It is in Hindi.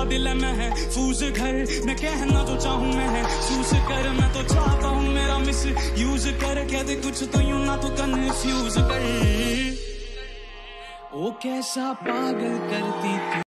दिल है मैं है फूस घर, मैं कहना जो चाहूँ मैं है सूस कर। मैं तो चाहता हूँ मेरा मिस यूज कर, कह दे कुछ तो यूं ना तो कन्फ्यूज कर। ओ कैसा पागल करती थी